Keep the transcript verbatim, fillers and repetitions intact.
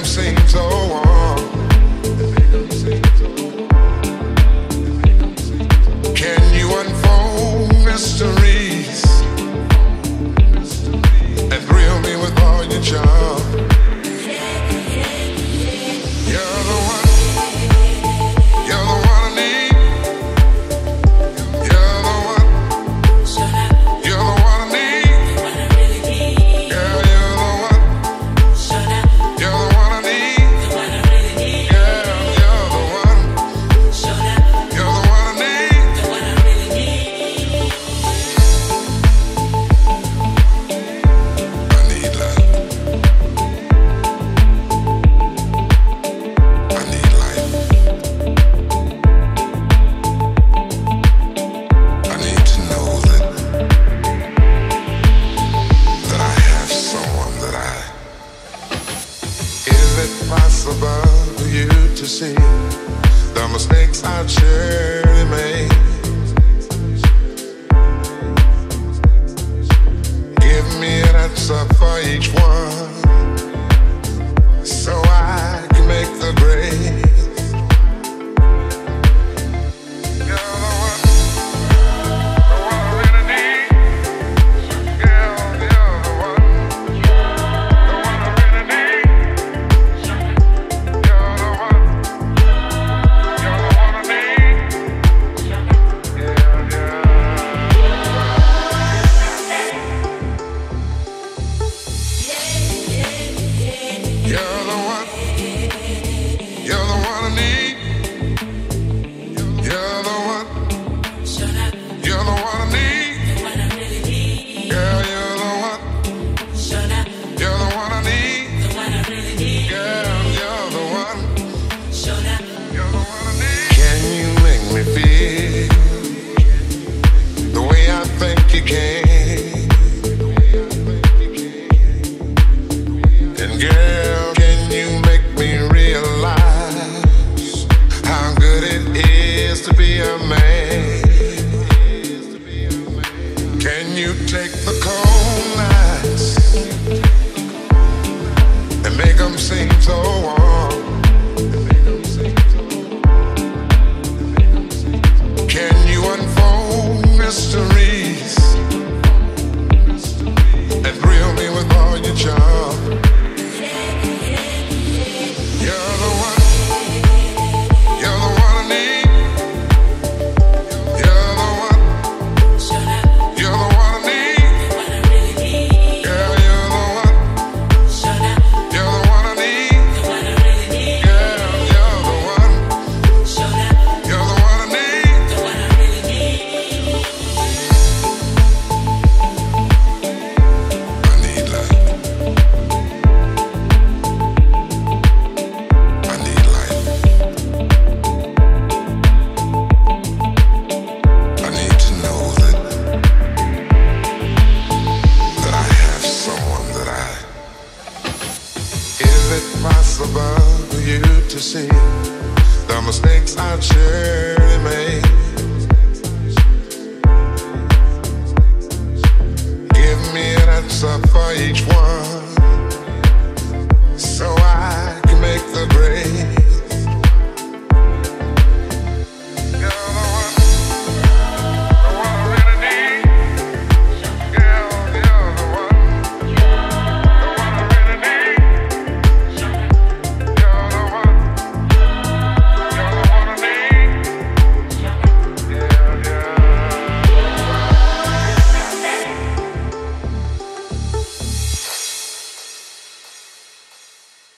them seem so warm. Can you unfold mysteries and thrill me with all your charm? You're the one, you're the one I need. You're the one, you're the one I need. Girl, you're the one, you're the one I need. Girl, you're the one, you're the one I need. I need love. I need life. I need to know that that I have someone that I. Is it possible for you to see the mistakes I've surely made? Give me an answer for each one, so I can make the grade. You're the one, the one I really need. Girl, you're the one, the one I really need. You're the one, you're the one I need. Yeah, yeah. You're the one, you're the one I need. You're the one, you're the one I need. Girl, you're the one, you're the one I need. Girl, you're the one, you're the one I need. Can you make me feel the way I think you can? And girl, can you make me realize how good it is to be a man? Can you take the cold nights and make them seem so warm? Can you unfold mysteries and thrill me with all your charm? You're the one, you're the one I need. You're the one, you're the one I need. Girl, you're the one, you're the one I need. Girl, you're the one, you're the one I need. I need love. I need life. I need to know that that I have someone that I. Is it possible for you to see the mistakes I've surely made? Give me an answer for each one,